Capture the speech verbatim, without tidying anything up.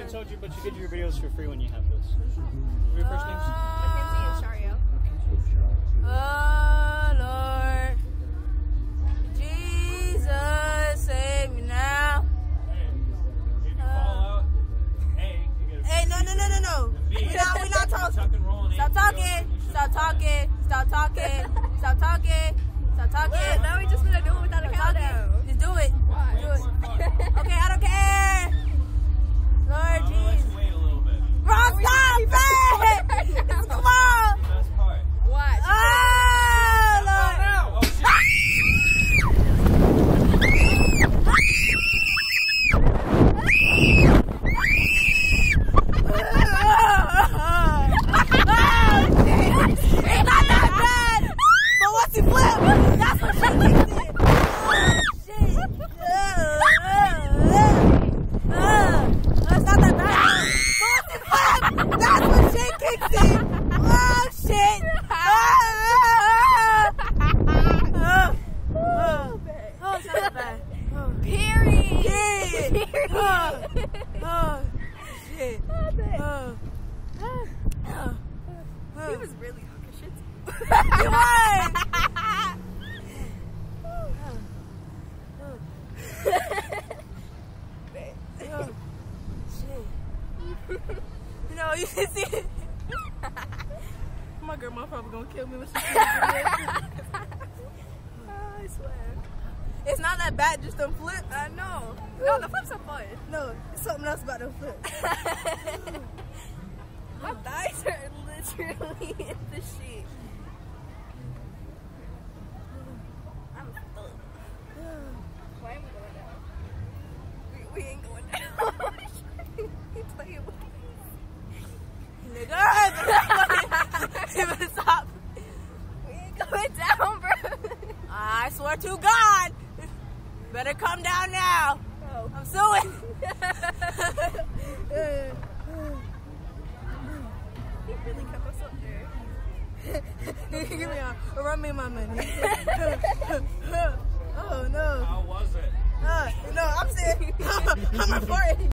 haven't told you, but you get your videos for free when you have this. What are your first names? Kenzi and Sharry. Oh Lord, Jesus, save me now. Hey, if you fall out, hey, you get a Hey, no, no, no, no, no. We not, we not talking. Stop talking. Stop talking. Stop talking. Stop talking. Stop talking. Wait, now we just gonna do it without a countdown. Just do it. Why? Do it. Okay, I don't care. Lord I'm gonna let Jesus. you wait a little bit. Bro, stop it! Come on. Best part. Watch. Oh, Lord. Oh, shit. It's not that bad. But once he flipped, that's what she did. Oh, shit. Uh, uh, it's not that bad. But once he flipped, that's when shit kicks in. Oh, shit. Uh, uh, uh, uh, oh, it's not that bad. Oh. Period. Yeah. Oh, oh, shit. Oh. Oh. He was really hooking shit. He was. Oh, shit. You know, you can see it. My grandma probably gonna kill me when she sees it. I swear. It's not that bad, just them flips. I know. No, the flips are fun. No, it's something else about them flips. My thighs are literally in the sheet. I'm full. Why am I going down? We, we ain't going down. He's playing with me. Nigga, even stop. We ain't going down, bro. I swear to God, better come down now. Oh. I'm suing. He really kept us up there. Give me a, run me my money. Oh no. How was it? Uh, no, I'm saying, I'm reporting.